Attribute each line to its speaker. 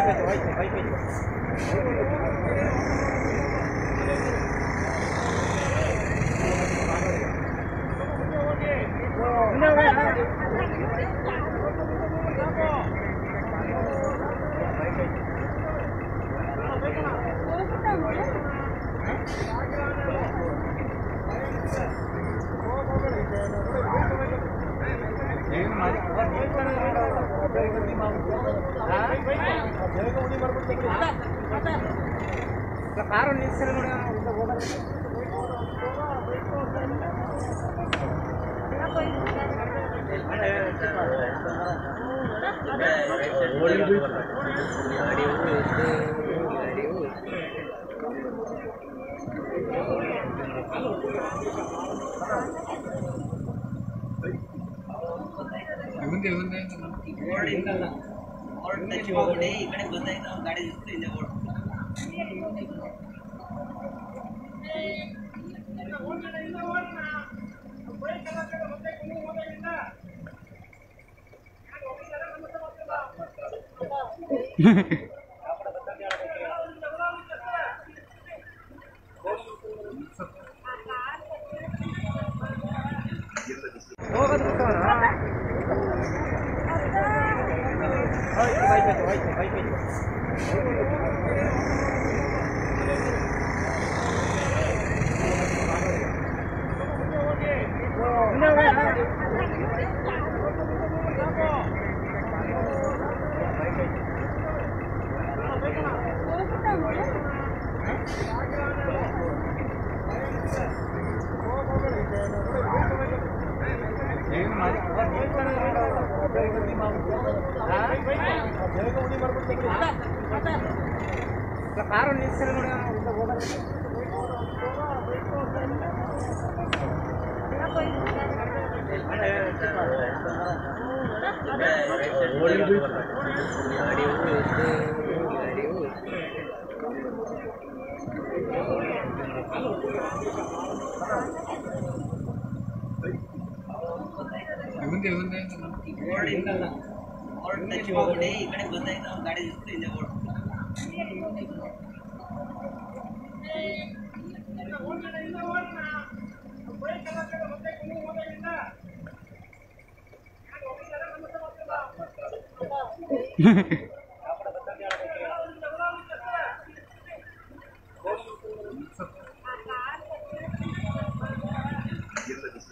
Speaker 1: Car ನಿಲ್ಸಿರ ನೋಡಿ
Speaker 2: ಮುಂದೆ ಮುಂದೆ
Speaker 3: ಓಡಿಂದಲ್ಲ ಅವ್ರು ಟಚ್ ಹೋಗ್ಬಿಟ್ಟು ಈ ಕಡೆ ಬಂದಾಯ್ತು ಅವ್ನು ಗಾಡಿ ನಿಲ್ಸಿ ಇಲ್ಲೇ ಓಡ್
Speaker 1: ಕಾರು ನಿಲ್ಸಿರ ನೋಡಿ
Speaker 2: ಮುಂದೆ ಮುಂದೆ
Speaker 3: ಓಡಿಂದಲ್ಲ ಅವ್ರು ಟಚ್ ಹೋಗ್ಬಿಟ್ಟು ಈ ಕಡೆ ಬಂದಾಯ್ತು ಅವ್ನು ಗಾಡಿ ನಿಲ್ಸಿ ಇಲ್ಲೇ ಓಡ್
Speaker 1: Ha ha ha.